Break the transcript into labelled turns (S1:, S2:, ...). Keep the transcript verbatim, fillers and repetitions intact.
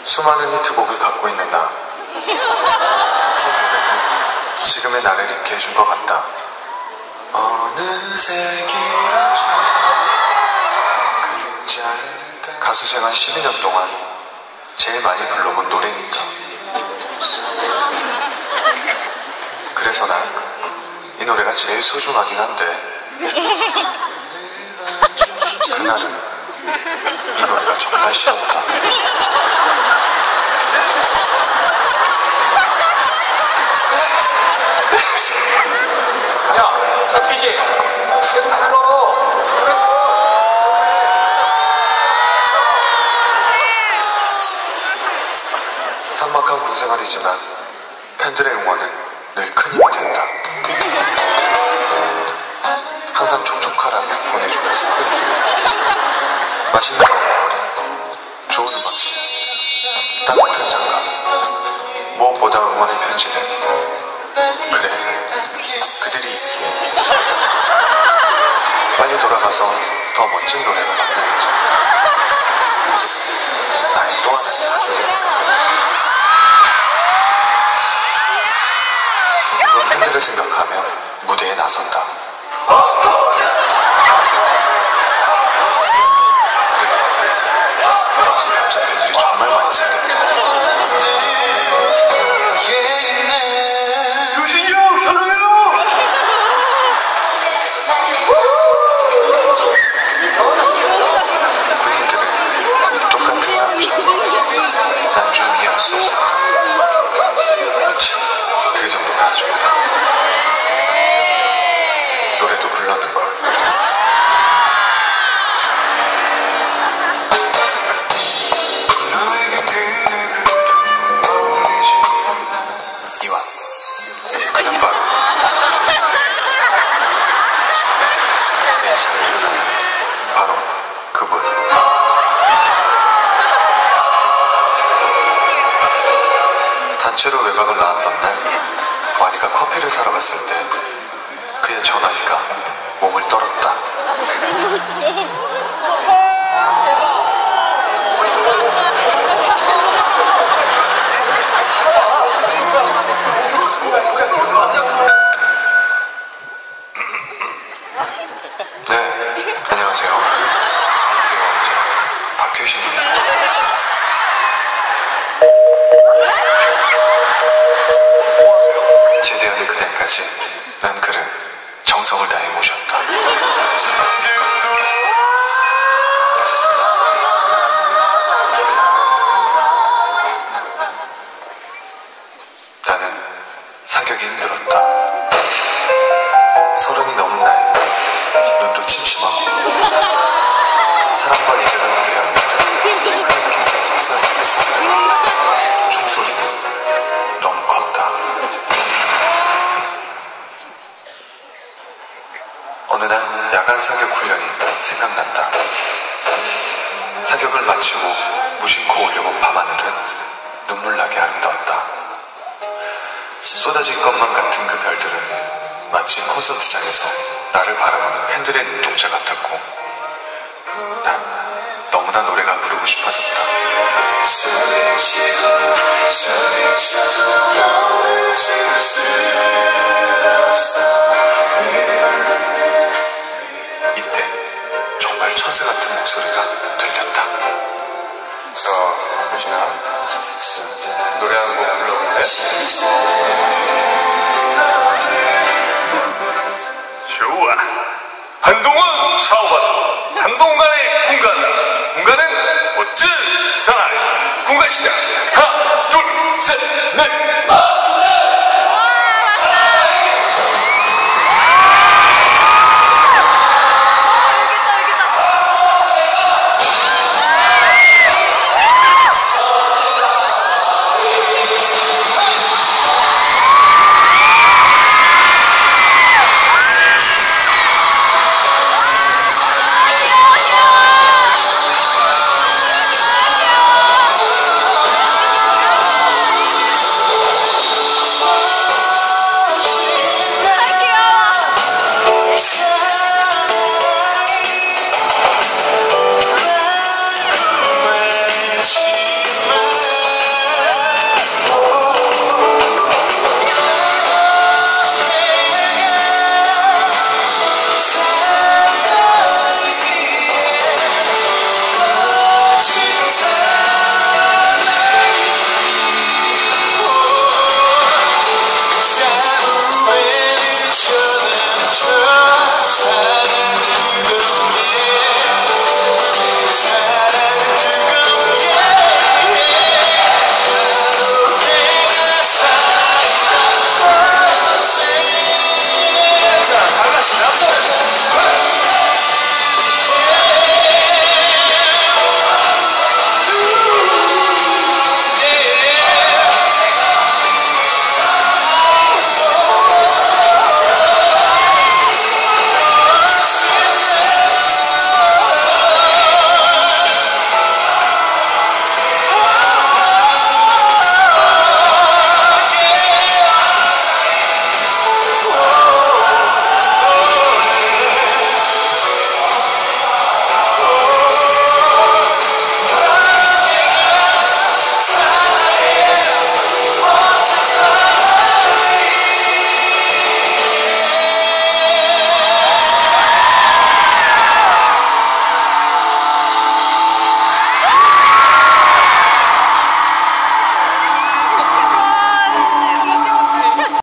S1: 수많은 히트곡을 갖고 있는 나. 토끼의 노래는 지금의 나를 있게 해준 것 같다. 어느새 길어져 그림자에 가수 생활 십이 년 동안 제일 많이 불러본 노래니까. 그래서 난 이 노래가 제일 소중하긴 한데 그날은 이 노래가 정말 싫었다.
S2: 야, 덕기지 계속 불러.
S1: 삭막한 군생활이지만 팬들의 응원은 늘 큰 힘이 된다. 항상 촉촉하라며 보내주면서 맛있는 먹을거리, 좋은 음악, 따뜻한 장갑, 무엇보다 응원의 편지들. 그래, 그들이 있기에 빨리 돌아가서 더 멋진 노래를 만들어야지. 나의 또 하나의 가족이니까. 오늘도 팬들을 생각하며 무대에 나선다. 역시 남자 팬들이 정말 많이 생겼다.
S2: 유신이 형, 사랑해요!
S1: 군인들은 이 똑같은 감정 난 좀 이해할 수 없었다. 참, 그 정도가 아주 노래도 불렀는걸. 이완, 그는 바로 동생. 그의 장르는 바로 그분. 단체로 외박을 나왔던 날 와니가 커피를 사러 갔을 때 그의 전화기가 몸을 떨었다. 네, 안녕하세요. 한국의 왕자 박효신입니다. 제대하는 그날까지 난 그를 정성을 다해 모셨다. 나는 사격이 힘들었다. 서른이 넘은 나이, 눈도 침침하고 사랑과 이별을 노래하며 그 느낌이 속삭이면서 총소리는 너무 컸다. 어느 날 야간 사격 훈련이 생각난다. 사격을 마치고 무심코 올려본 밤하늘은 눈물나게 아름다웠다. 쏟아질 것만 같은 그 별들은 마치 콘서트장에서 나를 바라보는 팬들의 눈동자 같았고 난 너무나 노래가 부르고 싶어졌다. 이때 정말 천사 같은 목소리가 들렸다.
S2: 저, 효신아, 노래 한 곡 불러볼래? 좋아. 한동안 사업한 한동간의